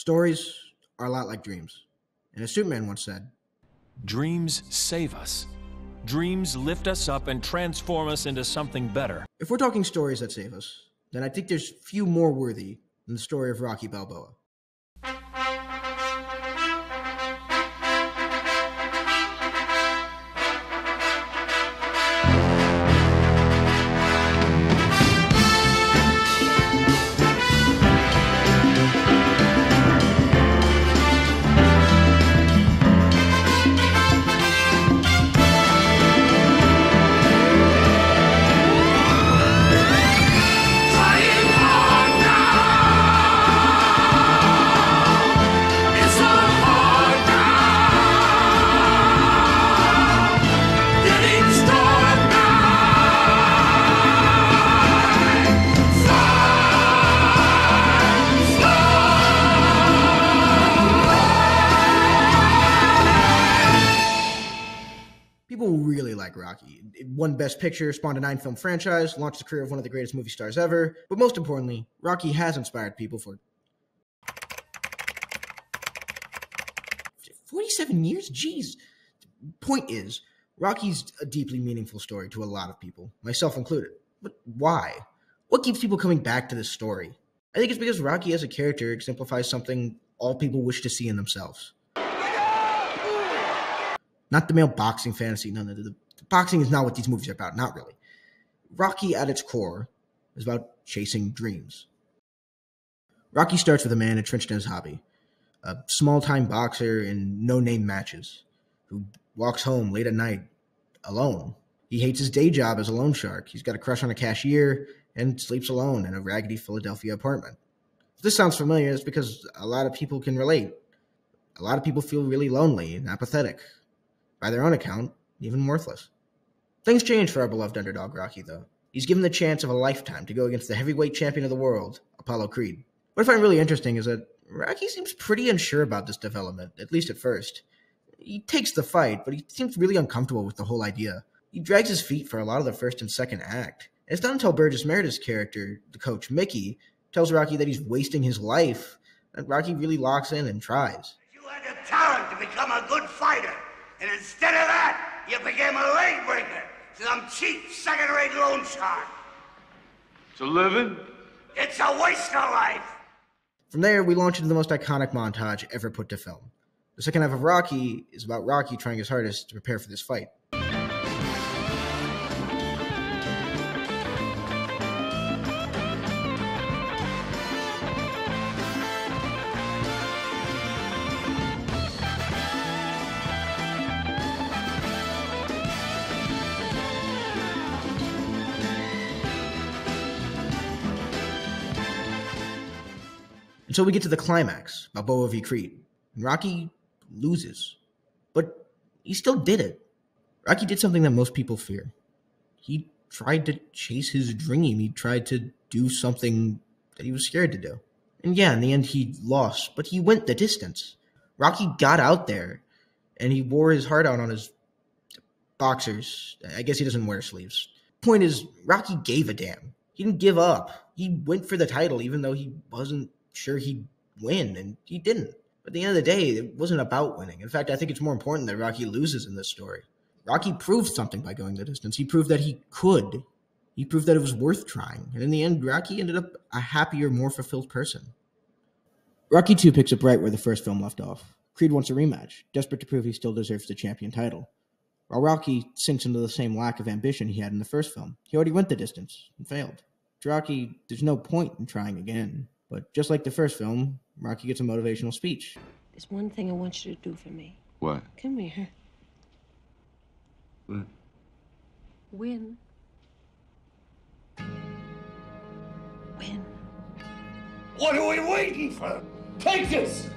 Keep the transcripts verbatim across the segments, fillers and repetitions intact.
Stories are a lot like dreams. And as Superman once said, dreams save us. Dreams lift us up and transform us into something better. If we're talking stories that save us, then I think there's few more worthy than the story of Rocky Balboa. People really like Rocky. It won Best Picture, spawned a nine-film franchise, launched the career of one of the greatest movie stars ever, but most importantly, Rocky has inspired people for forty-seven years? Jeez. Point is, Rocky's a deeply meaningful story to a lot of people, myself included. But why? What keeps people coming back to this story? I think it's because Rocky as a character exemplifies something all people wish to see in themselves. Not the male boxing fantasy. No, no, the, the boxing is not what these movies are about. Not really. Rocky, at its core, is about chasing dreams. Rocky starts with a man entrenched in his hobby, a small-time boxer in no-name matches, who walks home late at night alone. He hates his day job as a loan shark. He's got a crush on a cashier and sleeps alone in a raggedy Philadelphia apartment. If this sounds familiar, it's because a lot of people can relate. A lot of people feel really lonely and apathetic. By their own account, even worthless. Things change for our beloved underdog Rocky, though. He's given the chance of a lifetime to go against the heavyweight champion of the world, Apollo Creed. What I find really interesting is that Rocky seems pretty unsure about this development, at least at first. He takes the fight, but he seems really uncomfortable with the whole idea. He drags his feet for a lot of the first and second act. And it's not until Burgess Meredith's character, the coach Mickey, tells Rocky that he's wasting his life, that Rocky really locks in and tries. You had the talent to become a good fighter. And instead of that, you became a leg breaker. Some cheap, second-rate loan shark. It's a living? It's a waste of life. From there, we launch into the most iconic montage ever put to film. The second half of Rocky is about Rocky trying his hardest to prepare for this fight. Until we get to the climax, Balboa v. Creed. And Rocky loses. But he still did it. Rocky did something that most people fear. He tried to chase his dream. He tried to do something that he was scared to do. And yeah, in the end he lost, but he went the distance. Rocky got out there, and he wore his heart out on his boxers. I guess he doesn't wear sleeves. Point is, Rocky gave a damn. He didn't give up. He went for the title even though he wasn't sure he'd win, and he didn't. But at the end of the day, it wasn't about winning. In fact, I think it's more important that Rocky loses in this story. Rocky proved something by going the distance. He proved that he could. He proved that it was worth trying. And in the end, Rocky ended up a happier, more fulfilled person. Rocky two picks up right where the first film left off. Creed wants a rematch, desperate to prove he still deserves the champion title. While Rocky sinks into the same lack of ambition he had in the first film. He already went the distance and failed. To Rocky, there's no point in trying again. But just like the first film, Rocky gets a motivational speech. There's one thing I want you to do for me. What? Come here. What? Win. Win. What are we waiting for? Take this!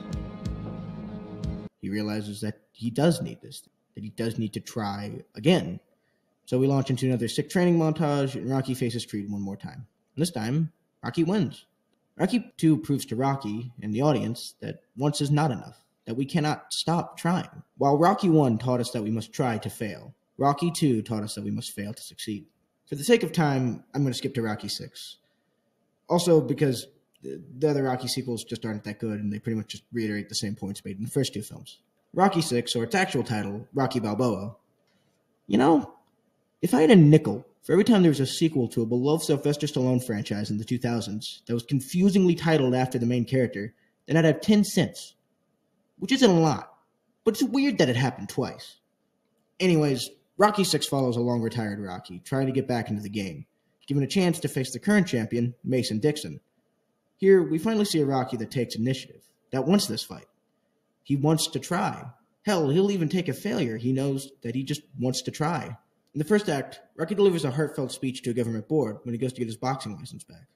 He realizes that he does need this, that he does need to try again. So we launch into another sick training montage, and Rocky faces Creed one more time. And this time, Rocky wins. Rocky two proves to Rocky and the audience that once is not enough, that we cannot stop trying. While Rocky one taught us that we must try to fail, Rocky two taught us that we must fail to succeed. For the sake of time, I'm going to skip to Rocky six. Also because the, the other Rocky sequels just aren't that good, and they pretty much just reiterate the same points made in the first two films. Rocky six, or its actual title, Rocky Balboa. You know, if I had a nickel for every time there was a sequel to a beloved Sylvester Stallone franchise in the two thousands that was confusingly titled after the main character, then I'd have ten cents. Which isn't a lot, but it's weird that it happened twice. Anyways, Rocky six follows a long-retired Rocky trying to get back into the game, given a chance to face the current champion, Mason Dixon. Here, we finally see a Rocky that takes initiative, that wants this fight. He wants to try. Hell, he'll even take a failure. He knows that he just wants to try. In the first act, Rocky delivers a heartfelt speech to a government board when he goes to get his boxing license back.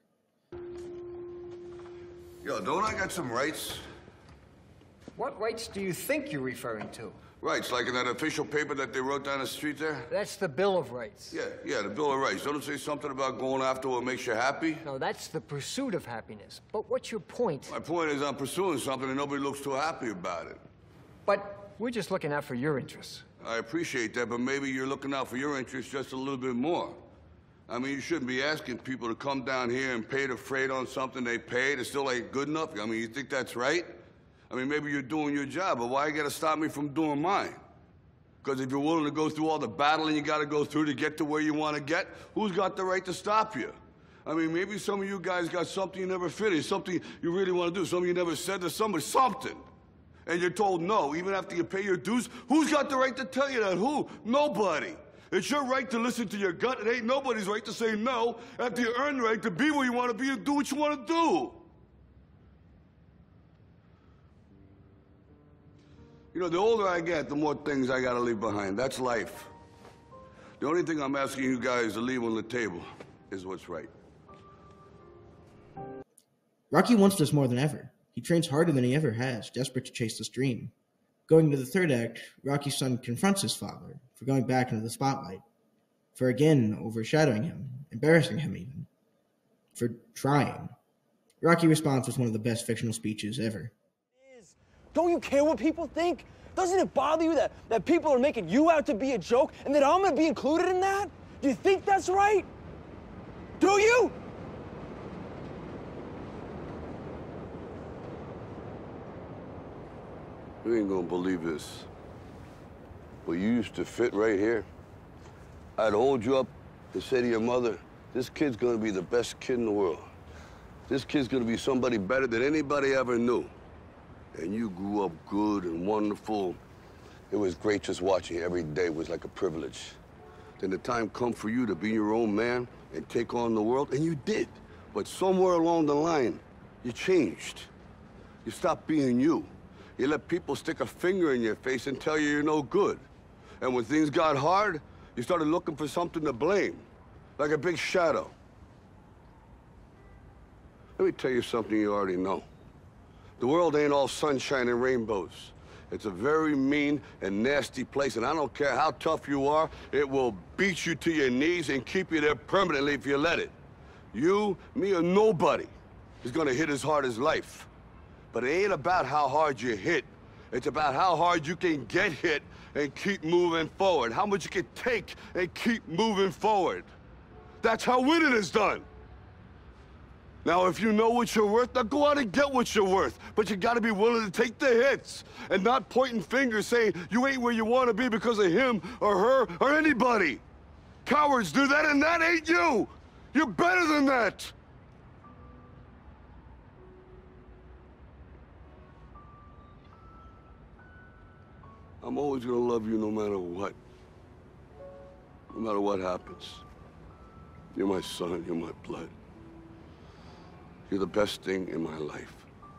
Yo, don't I got some rights? What rights do you think you're referring to? Rights, like in that official paper that they wrote down the street there? That's the Bill of Rights. Yeah, yeah, the Bill of Rights. Don't it say something about going after what makes you happy? No, that's the pursuit of happiness. But what's your point? My point is I'm pursuing something and nobody looks too happy about it. But we're just looking out for your interests. I appreciate that, but maybe you're looking out for your interests just a little bit more. I mean, you shouldn't be asking people to come down here and pay the freight on something they paid. It still ain't good enough. I mean, you think that's right? I mean, maybe you're doing your job, but why you gotta stop me from doing mine? Because if you're willing to go through all the battling you gotta go through to get to where you want to get, who's got the right to stop you? I mean, maybe some of you guys got something you never finished, something you really want to do, something you never said to somebody, something. And you're told no, even after you pay your dues. Who's got the right to tell you that? Who? Nobody. It's your right to listen to your gut. It ain't nobody's right to say no after you earn the right to be where you want to be and do what you want to do. You know, the older I get, the more things I gotta leave behind. That's life. The only thing I'm asking you guys to leave on the table is what's right. Rocky wants this more than ever. He trains harder than he ever has, desperate to chase this dream. Going into the third act, Rocky's son confronts his father for going back into the spotlight, for again overshadowing him, embarrassing him even, for trying. Rocky responds with one of the best fictional speeches ever. Don't you care what people think? Doesn't it bother you that, that people are making you out to be a joke and that I'm gonna be included in that? Do you think that's right? Do you? You ain't gonna believe this, but you used to fit right here. I'd hold you up and say to your mother, this kid's gonna be the best kid in the world. This kid's gonna be somebody better than anybody ever knew. And you grew up good and wonderful. It was great just watching you every day. It was like a privilege. Then the time come for you to be your own man and take on the world, and you did. But somewhere along the line, you changed. You stopped being you. You let people stick a finger in your face and tell you you're no good. And when things got hard, you started looking for something to blame, like a big shadow. Let me tell you something you already know. The world ain't all sunshine and rainbows. It's a very mean and nasty place, and I don't care how tough you are, it will beat you to your knees and keep you there permanently if you let it. You, me, or nobody is gonna hit as hard as life. But it ain't about how hard you hit. It's about how hard you can get hit and keep moving forward. How much you can take and keep moving forward. That's how winning is done. Now, if you know what you're worth, now go out and get what you're worth. But you gotta be willing to take the hits and not pointing fingers saying you ain't where you wanna be because of him or her or anybody. Cowards do that, and that ain't you. You're better than that. I'm always gonna love you no matter what. No matter what happens. You're my son, you're my blood. You're the best thing in my life.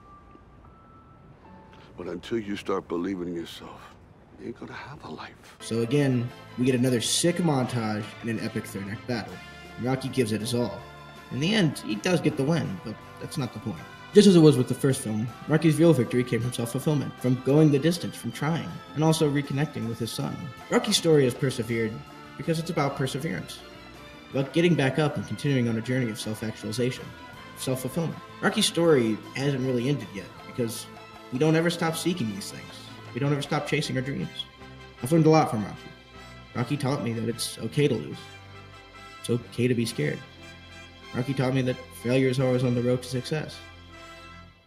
But until you start believing in yourself, you ain't gonna have a life. So again, we get another sick montage and an epic third act battle. Rocky gives it his all. In the end, he does get the win, but that's not the point. Just as it was with the first film, Rocky's real victory came from self-fulfillment, from going the distance, from trying, and also reconnecting with his son. Rocky's story has persevered because it's about perseverance, about getting back up and continuing on a journey of self-actualization, self-fulfillment. Rocky's story hasn't really ended yet because we don't ever stop seeking these things. We don't ever stop chasing our dreams. I've learned a lot from Rocky. Rocky taught me that it's okay to lose. It's okay to be scared. Rocky taught me that failure is always on the road to success.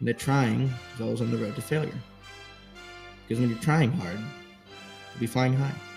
and that trying is always on the road to failure. Because when you're trying hard, you'll be flying high.